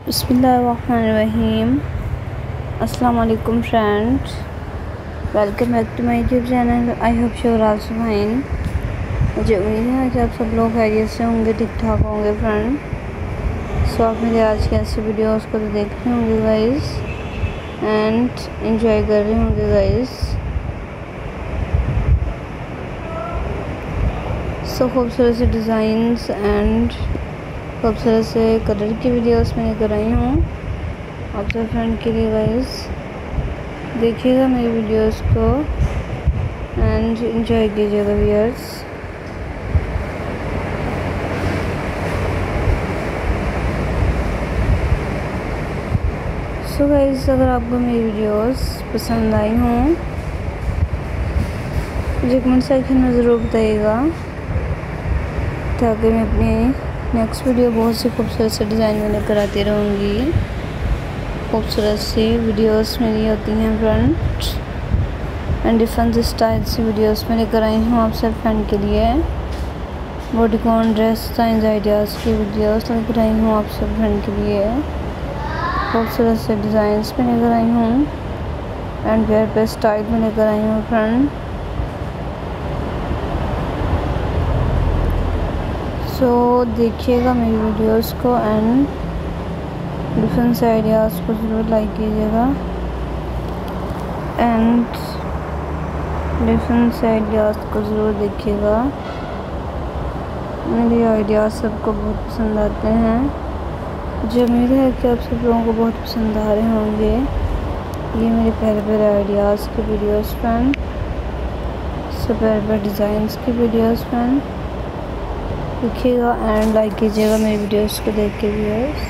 बिस्मिल्लाहिर्रहमानिर्रहीम। अस्सलाम वालेकुम friends, welcome back to my YouTube channel. I hope you are also fine. मुझे उम्मीद है कि आप सब लोग खैरियत से होंगे, ठीक ठाक होंगे फ्रेंड। सो आप मेरे आज के ऐसे वीडियोस को तो देख रहे होंगे गाइस एंड एंजॉय कर रहे होंगे गाइस। सो खूबसूरत से डिज़ाइंस एंड खूबसूरत से कलर की वीडियोस मैंने कराई हूँ आप सब फ्रेंड के लिए गाइस। देखिएगा मेरी वीडियोस को एंड एंजॉय कीजिएगा व्यूअर्स। सो गाइस, अगर आपको मेरी वीडियोस पसंद आई हों मुझे कमेंट सेक्शन में ज़रूर बताइएगा ताकि मैं अपनी नेक्स्ट वीडियो बहुत सी खूबसूरत से डिज़ाइन में लेकर आती रहूँगी। खूबसूरत सी वीडियोस मेरी होती हैं फ्रेंड्स एंड डिफरेंट स्टाइल से वीडियोस में लेकर आई हूँ आप सब फ्रेंड के लिए। बॉडीकॉन ड्रेस डिज़ाइन आइडियाज़ की वीडियोस लेकर आई हूँ आप सब फ्रेंड के लिए। खूबसूरत से डिज़ाइंस में लेकर आई हूँ एंड वेयर पे स्टाइल में लेकर आई हूँ फ्रेंड। सो देखिएगा मेरी वीडियोस को एंड डिफरेंट आइडियाज़ को ज़रूर लाइक कीजिएगा एंड डिफरेंट आइडियाज़ को ज़रूर देखिएगा। मेरे आइडियाज़ सबको बहुत पसंद आते हैं। मुझे उम्मीद है कि आप सब लोगों को बहुत पसंद आ रहे होंगे ये मेरे प्यारे प्यारे आइडियाज़ की वीडियोस फ्रेंड। सो प्यारे प्यारे डिज़ाइंस की वीडियोस फ्रेंड देखिएगा एंड लाइक कीजिएगा मेरी वीडियोस को देख के व्यूअर्स।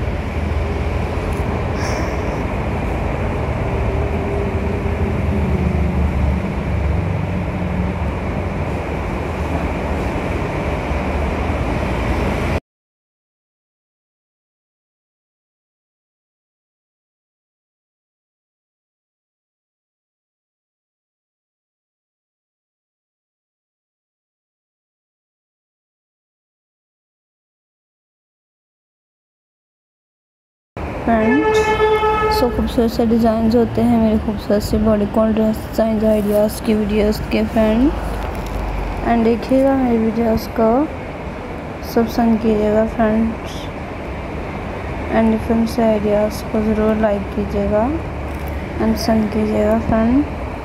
सो खूबसूरत से डिज़ाइंस होते हैं मेरे खूबसूरत से बॉडीकॉन ड्रेस डिज़ाइन आइडियाज़ की वीडियोस के फ्रेंड एंड देखिएगा मेरी वीडियोस को सब पसंद कीजिएगा फ्रेंड्स एंड डिफरेंट से आइडियाज़ को ज़रूर लाइक कीजिएगा एंड पसंद कीजिएगा फ्रेंड।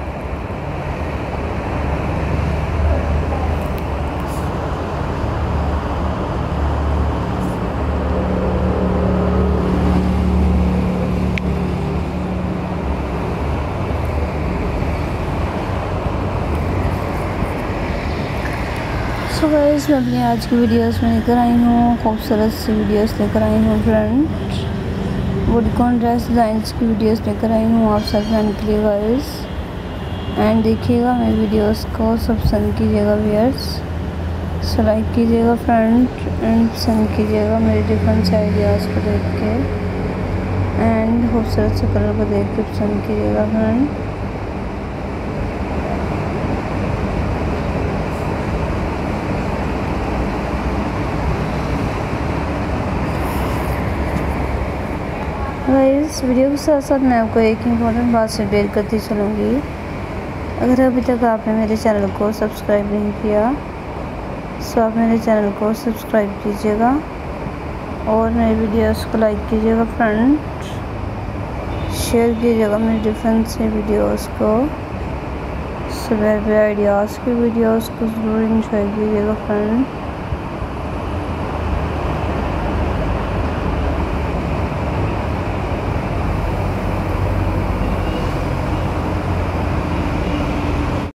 सो गाइस, मैं अपनी आज की वीडियोस में लेकर आई हूँ खूबसूरत सी वीडियोस लेकर आई हूँ फ्रेंड। बॉडीकॉन ड्रेस डिज़ाइंस की वीडियोस लेकर आई हूँ आप सब फ्रेंड के लिए गाइस एंड देखिएगा मेरी वीडियोस को सब पसंद कीजिएगा व्यूअर्स। सो लाइक कीजिएगा फ्रेंड एंड पसंद कीजिएगा मेरे डिफरेंट आइडियाज़ को देख के एंड खूबसूरत से कलर को देख के पसंद कीजिएगा फ्रेंड। गाइस, वीडियो के साथ साथ मैं आपको एक इम्पोर्टेंट बात से शेयर करती चलूँगी। अगर अभी तक आपने मेरे चैनल को सब्सक्राइब नहीं किया सो आप मेरे चैनल को सब्सक्राइब कीजिएगा और मेरे वीडियोस को लाइक कीजिएगा फ्रेंड। शेयर कीजिएगा मेरे डिफरेंट से वीडियोस को। सुबह आइडियाज़ की वीडियोस को ज़रूर इंजॉय कीजिएगा फ्रेंड।